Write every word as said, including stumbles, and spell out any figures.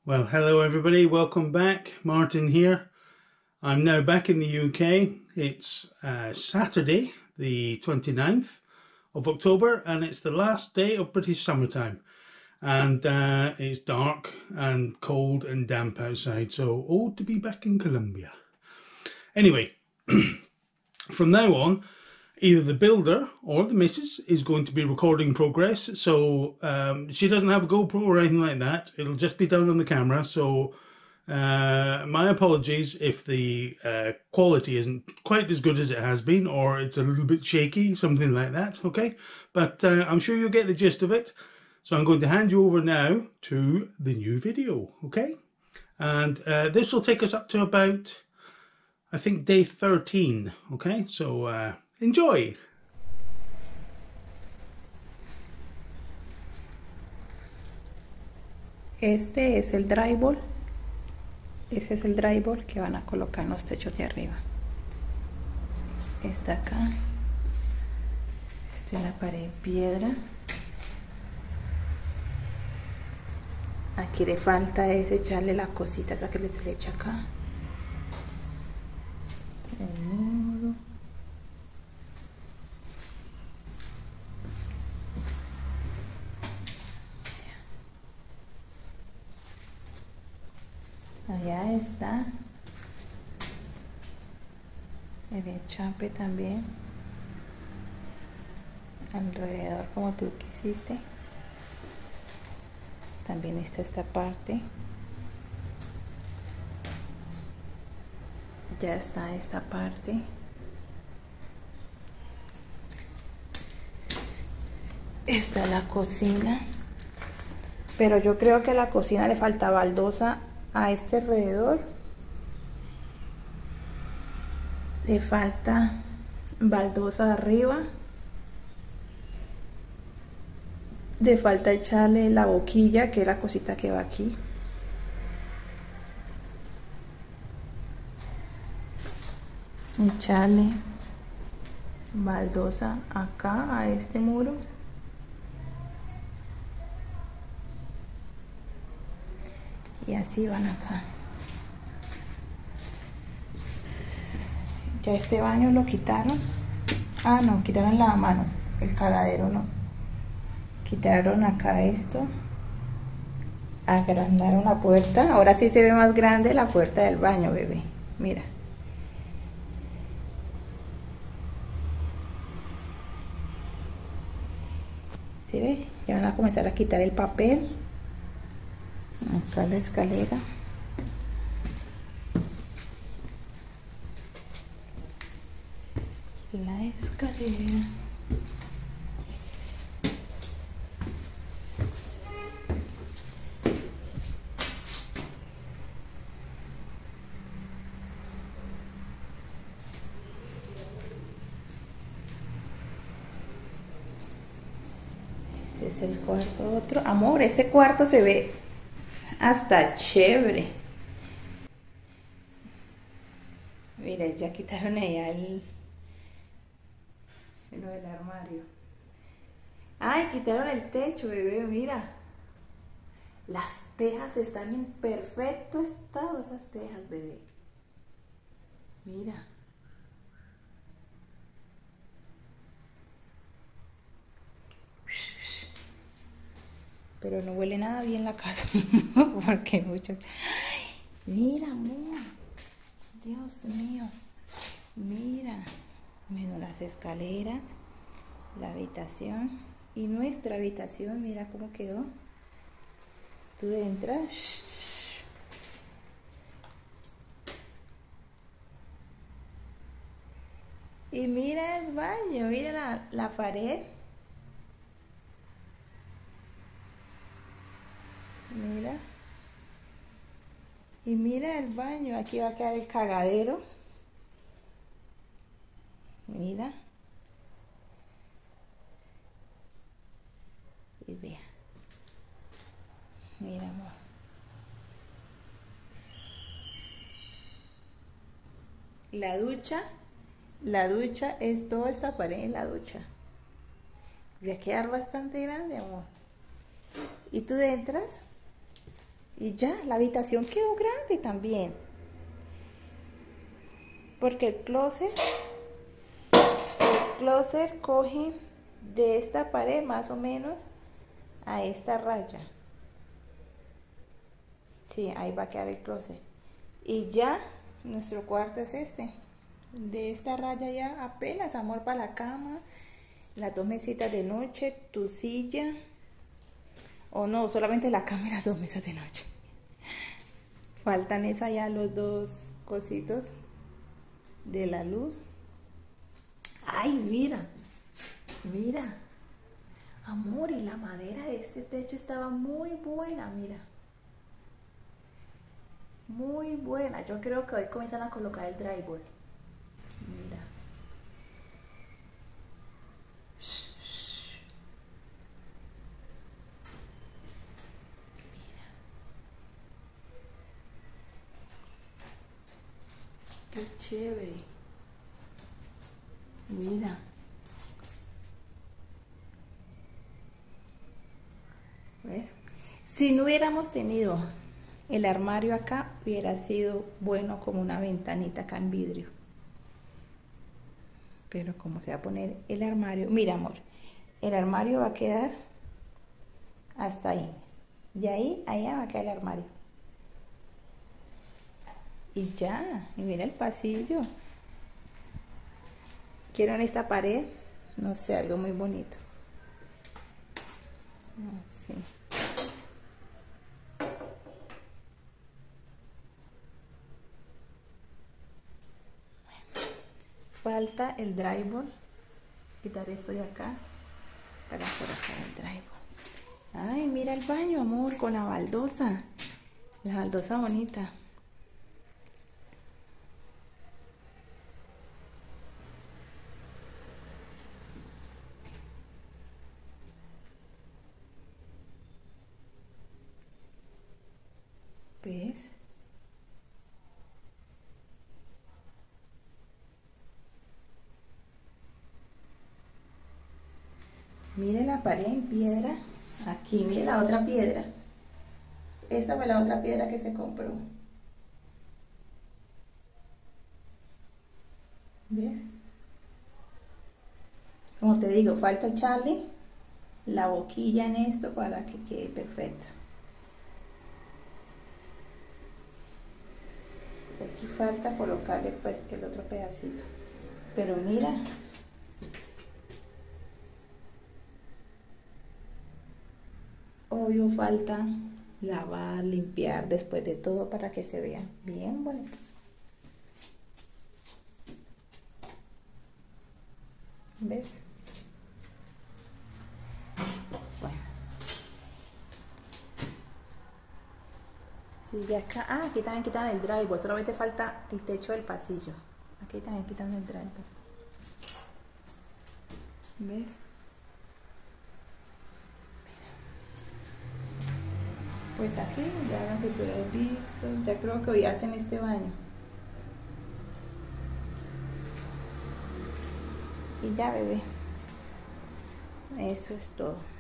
Well, hello everybody, welcome back. Martin here. I'm now back in the U K. It's uh, Saturday, the twenty-ninth of October, and it's the last day of British summertime. And uh, it's dark and cold and damp outside, so oh, to be back in Colombia. Anyway, from now on, either the builder or the missus is going to be recording progress, so um, she doesn't have a GoPro or anything like that. It'll just be down on the camera, so uh, my apologies if the uh, quality isn't quite as good as it has been, or it's a little bit shaky, something like that, okay? But uh, I'm sure you'll get the gist of it. So I'm going to hand you over now to the new video, okay? And uh, this will take us up to about, I think, day thirteen, okay? So uh, enjoy! Este es el drywall. Ese es el drywall que van a colocar en los techos de arriba. Está acá. Esta es la pared en piedra. Aquí le falta es echarle la cosita esa que les le echa acá. El muro. Allá está el enchape también, alrededor como tú quisiste. También está esta parte, ya está esta parte. Está la cocina, pero yo creo que a la cocina le falta baldosa. A este alrededor le falta baldosa arriba, le falta echarle la boquilla, que es la cosita que va aquí. Echarle baldosa acá a este muro. Y así van acá. Ya este baño lo quitaron. Ah, no, quitaron el lavamanos. El cagadero no. Quitaron acá esto. Agrandaron la puerta. Ahora sí se ve más grande la puerta del baño, bebé. Mira. ¿Sí ve? Ya van a comenzar a quitar el papel. Acá la escalera. La escalera. Este es el cuarto otro. Amor, este cuarto se ve hasta chévere. Mira, ya quitaron allá el lo del armario. Ay, quitaron el techo, bebé, mira. Las tejas están en perfecto estado, esas tejas, bebé. Mira. Pero no huele nada bien la casa, porque muchos... ¡Ay! Mira, amor, Dios mío, mira, mira las escaleras, la habitación y nuestra habitación, mira cómo quedó. Tú entras, y mira el baño, mira la, la pared. Mira. Y mira el baño. Aquí va a quedar el cagadero. Mira. Y vea. Mira, amor. La ducha. La ducha es toda esta pared en la ducha. Va a quedar bastante grande, amor. Y tú entras Y ya, la habitación quedó grande también. Porque el closet, el closet coge de esta pared más o menos a esta raya. Sí, ahí va a quedar el closet. Y ya, nuestro cuarto es este. De esta raya ya apenas, amor, para la cama, las dos mesitas de noche, tu silla. O no, solamente la cama y las dos mesas de noche. Faltan esa ya los dos cositos de la luz. Ay, mira, mira, amor, y la madera de este techo estaba muy buena, mira, muy buena. Yo creo que hoy comienzan a colocar el drywall. Mira, qué chévere. Mira. ¿Ves? Si no hubiéramos tenido el armario acá, hubiera sido bueno como una ventanita acá en vidrio. Pero como se va a poner el armario, mira, amor, el armario va a quedar hasta ahí. De ahí, allá va a quedar el armario. Y ya, y mira el pasillo. Quiero en esta pared, no sé, algo muy bonito. Así. Falta el drywall. Quitar esto de acá para colocar el drywall. Ay, mira el baño, amor, con la baldosa. La baldosa bonita. ¿Ves? Mire la pared en piedra. Aquí, mire la otra piedra. Esta fue la otra piedra que se compró. ¿Ves? Como te digo, falta echarle la boquilla en esto para que quede perfecto. Aquí falta colocarle pues el otro pedacito. Pero mira. Obvio falta lavar, limpiar después de todo para que se vea bien bonito. ¿Ves? Bueno. Sí, ya acá. Ah, aquí también quitan el drywall. Solamente falta el techo del pasillo. Aquí también quitan el drywall. ¿Ves? Pues aquí, ya lo que tú has visto, ya creo que hoy hacen este baño. Y ya, bebé. Eso es todo.